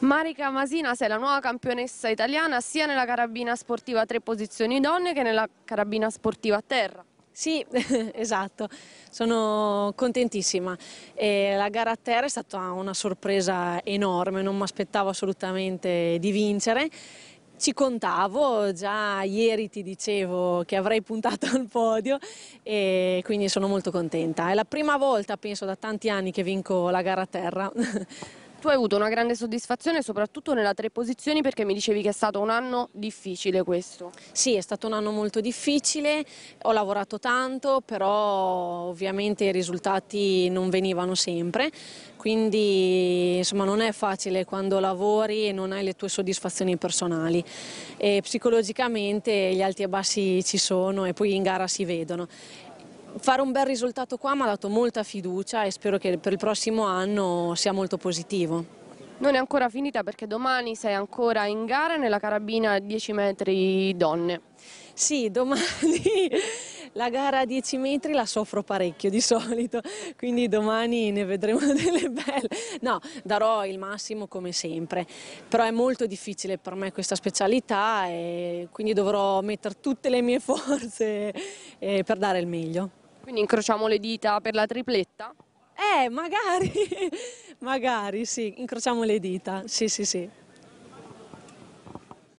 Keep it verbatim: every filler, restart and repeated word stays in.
Marica Masina, sei la nuova campionessa italiana sia nella carabina sportiva a tre posizioni donne che nella carabina sportiva a terra. Sì, esatto, sono contentissima. E la gara a terra è stata una sorpresa enorme, non mi aspettavo assolutamente di vincere. Ci contavo, già ieri ti dicevo che avrei puntato al podio e quindi sono molto contenta. È la prima volta, penso, da tanti anni che vinco la gara a terra. Tu hai avuto una grande soddisfazione soprattutto nella tre posizioni perché mi dicevi che è stato un anno difficile questo. Sì, è stato un anno molto difficile, ho lavorato tanto, però ovviamente i risultati non venivano sempre, quindi insomma non è facile quando lavori e non hai le tue soddisfazioni personali. E psicologicamente gli alti e bassi ci sono e poi in gara si vedono. Fare un bel risultato qua mi ha dato molta fiducia e spero che per il prossimo anno sia molto positivo. Non è ancora finita perché domani sei ancora in gara nella carabina dieci metri donne. Sì, domani la gara a dieci metri la soffro parecchio di solito, quindi domani ne vedremo delle belle. No, darò il massimo come sempre, però è molto difficile per me questa specialità e quindi dovrò mettere tutte le mie forze eh, per dare il meglio. Quindi incrociamo le dita per la tripletta? Eh, magari, magari sì, incrociamo le dita, sì sì sì.